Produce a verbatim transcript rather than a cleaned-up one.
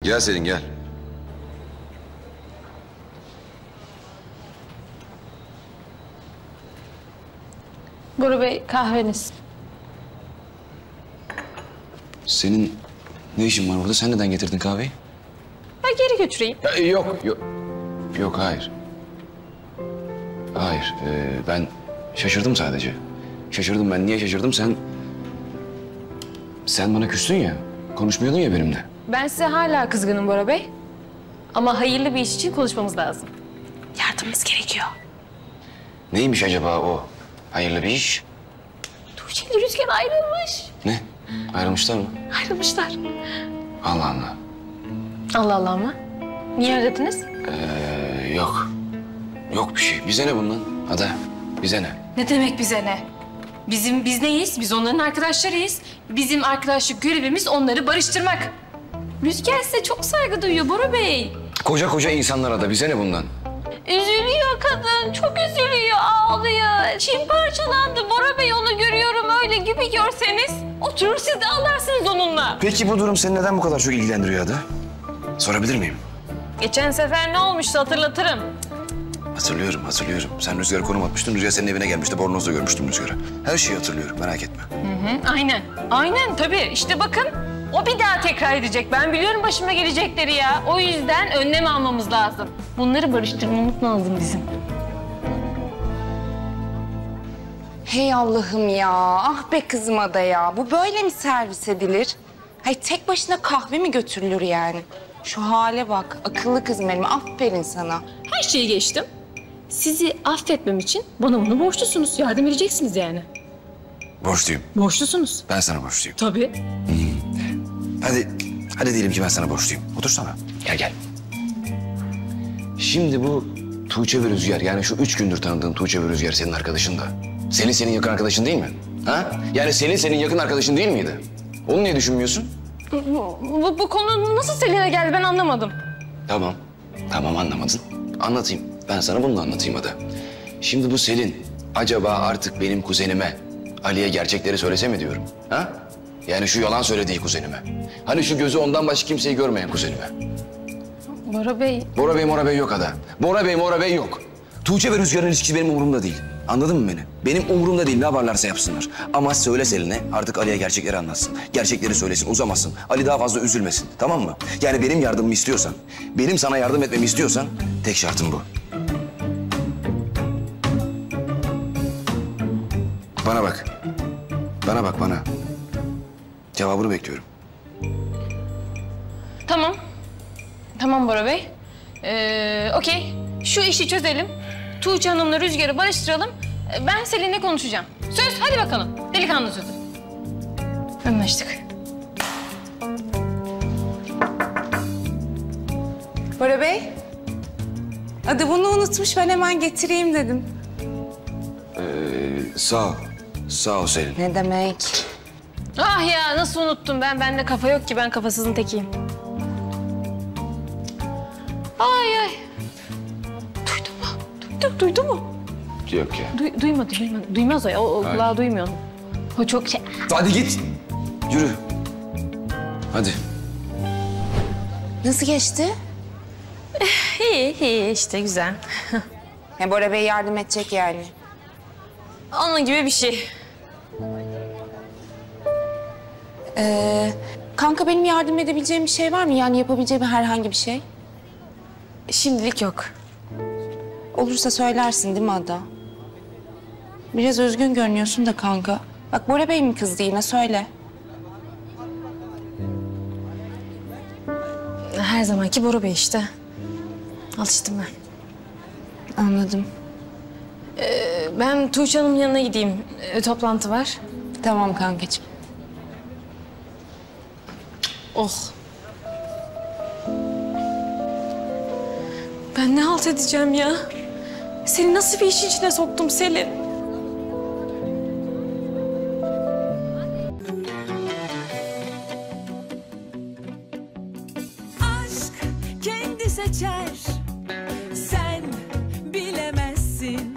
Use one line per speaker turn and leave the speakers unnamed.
Gel Selin gel.
Bora Bey kahveniz.
Senin ne işin var burada? Sen neden getirdin kahveyi?
Ben geri götüreyim.
Ya, yok, yok. Yok, hayır. Hayır, ee, ben şaşırdım sadece. Şaşırdım ben. Niye şaşırdım? Sen... Sen bana küstün ya. Konuşmuyordun ya benimle.
Ben size hala kızgınım Bora Bey. Ama hayırlı bir iş için konuşmamız lazım. Yardımımız gerekiyor.
Neymiş acaba o hayırlı bir iş?
Tuğçe ile Rüzgar ayrılmış.
Ne? Ayrılmışlar mı?
Ayrılmışlar.
Allah Allah.
Allah Allah mı? Niye aradınız?
Ee, yok. Yok bir şey. Bize ne bundan? Ada, bize ne?
Ne demek bize ne? Bizim biz neyiz? Biz onların arkadaşlarıyız. Bizim arkadaşlık görevimiz onları barıştırmak. Rüzgar size çok saygı duyuyor Bora Bey.
Koca koca insanlara da bize ne bundan?
Üzülüyor kadın, çok üzülüyor, ağlıyor. Çin parçalandı Bora Bey, onu görüyorum öyle gibi görseniz. Oturur siz de ağlarsınız onunla.
Peki bu durum seni neden bu kadar çok ilgilendiriyor Ada? Sorabilir miyim?
Geçen sefer ne olmuştu hatırlatırım.
Hatırlıyorum, hatırlıyorum. Sen Rüzgar'ı konum atmıştın. Rüzgar senin evine gelmişti. Bornoz'da görmüştüm Rüzgar'ı. Her şeyi hatırlıyorum, merak etme.
Hı hı, aynen, aynen tabii. İşte bakın, o bir daha tekrar edecek. Ben biliyorum başıma gelecekleri ya. O yüzden önlem almamız lazım. Bunları barıştırmamız lazım bizim.
Hey Allah'ım ya. Ah be kızım Ada ya. Bu böyle mi servis edilir? Hayır tek başına kahve mi götürülür yani? Şu hale bak. Akıllı kızım benim. Aferin sana.
Her şeyi geçtim. Sizi affetmem için bana bunu borçlusunuz. Yardım edeceksiniz yani.
Borçluyum.
Borçlusunuz.
Ben sana borçluyum.
Tabii.
Hadi, hadi diyelim ki ben sana borçluyum. Otursana. Gel gel. Şimdi bu Tuğçe ve Rüzgar, yani şu üç gündür tanıdığın Tuğçe ve Rüzgar senin arkadaşın da. Selin senin yakın arkadaşın değil mi? Ha? Yani Selin senin yakın arkadaşın değil miydi? Onu niye düşünmüyorsun?
Bu, bu, bu konu nasıl Selin'e geldi ben anlamadım.
Tamam. Tamam anlamadın. Anlatayım. Ben sana bunu da anlatayım Ada. Şimdi bu Selin acaba artık benim kuzenime Ali'ye gerçekleri söylese mi diyorum? Ha? Yani şu yalan söylediği kuzenime. Hani şu gözü ondan başka kimseyi görmeyen kuzenime.
Bora Bey.
Bora Bey, Mora Bey yok Ada. Bora Bey, Mora Bey yok. Tuğçe ve Rüzgar'ın ilişkisi benim umurumda değil. Anladın mı beni? Benim umurumda değil, ne yaparlarsa yapsınlar. Ama söyle Selin'e artık Ali'ye gerçekleri anlatsın. Gerçekleri söylesin, uzamasın. Ali daha fazla üzülmesin, tamam mı? Yani benim yardımımı istiyorsan, benim sana yardım etmemi istiyorsan tek şartım bu. Bana bak. Bana bak bana. Cevabını bekliyorum.
Tamam. Tamam Bora Bey. Ee, okey. Şu işi çözelim. Tuğçe Hanım'la Rüzgar'ı barıştıralım. Ee, Ben Selin'le konuşacağım. Söz, hadi bakalım. Delikanlı sözü. Anlaştık.
Bora Bey. Ada bunu unutmuş. Ben hemen getireyim dedim.
Ee, sağ ol. Sağ ol Selin.
Ne demek?
Ah ya nasıl unuttum ben. Bende kafa yok ki. Ben kafasızın tekiyim. Ay ay. Duydu mu? Duydu, duydu mu?
Yok ya.
Du duymadı, duymadı. Duymaz o ya. O, o kulağı duymuyor. O çok şey...
Hadi git. Yürü. Hadi.
Nasıl geçti?
İyi, iyi işte güzel.
He, Bora Bey yardım edecek yani.
Onun gibi bir şey.
Ee, kanka benim yardım edebileceğim bir şey var mı? Yani yapabileceğim herhangi bir şey?
Şimdilik yok.
Olursa söylersin değil mi Ada? Biraz üzgün görünüyorsun da kanka. Bak Bora Bey mi kızdı yine söyle.
Her zamanki Bora Bey işte. Alıştım ben.
Anladım.
Ee, ben Tuğçe Hanım'ın yanına gideyim. Ee, toplantı var.
Tamam kankacığım.
Oh. Ben ne halt edeceğim ya? Seni nasıl bir işin içine soktum Selin?
Aşk kendi seçer